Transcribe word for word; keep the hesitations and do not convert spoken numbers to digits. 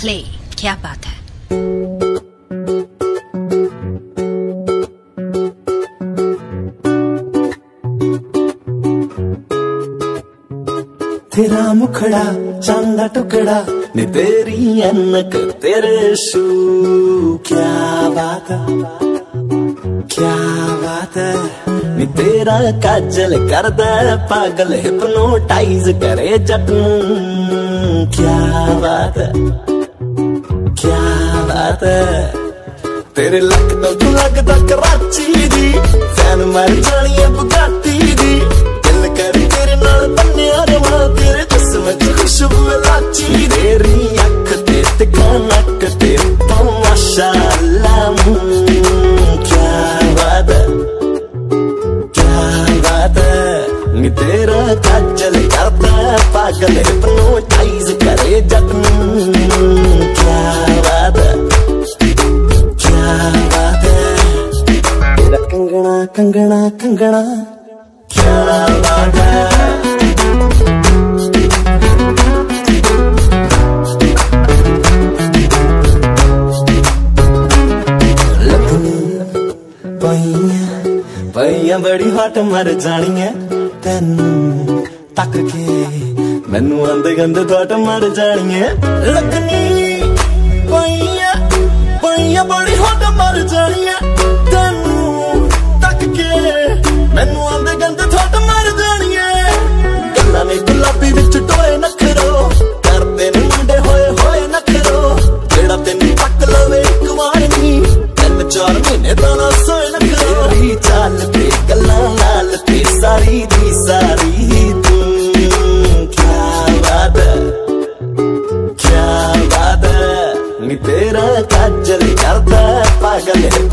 Play, क्या बात है। तेरा मुखड़ा चांदा टुकड़ा ने तेरी अनक तेरे शू, क्या बात है, क्या बात है। नी तेरा काजल कर दे पागल, हिप्नोटाइज करे जट नूं, क्या बात है, क्या बात है। तेरे लक तो तू लगदा कराची दी, फैन मर जानी है बुगाटी दी। दिल कर तेरे नाल बन्निया रवां, तेरे जिस्म च खुशबू लाची। तेरी अख ते तिक्का नक ते तो माशाअल्लाह, क्या बात है, क्या बात है। नी तेरा काजल करदा पागल, हिप्नोटाइज करे जट नूं, क्या बात है, क्या बात है। तेरा कंगना कंगना कंगना, क्या बात है। पईया बड़ी हट मर जानी है, तेनू तक के मैनू आंदे गंदे थोट मर जानी है। लगनी पईया पईया बड़ी हट मर जानी है, तेनू तक के मैनू आंदे गंदे थोट मर जानी है। गल्लां ने गुलाबी विच टोए नखरो, करदे ने मुंडे होए होए नखरो। जेड़ा तेनू तक लवे इक वार नी, तीन चार महीने दा ना सोए नखरो। तेरी चाल ते गल्लां नाल ते सारी दी सारी तू, क्या बात है, क्या बात है। नी तेरा काजल करदा पागल।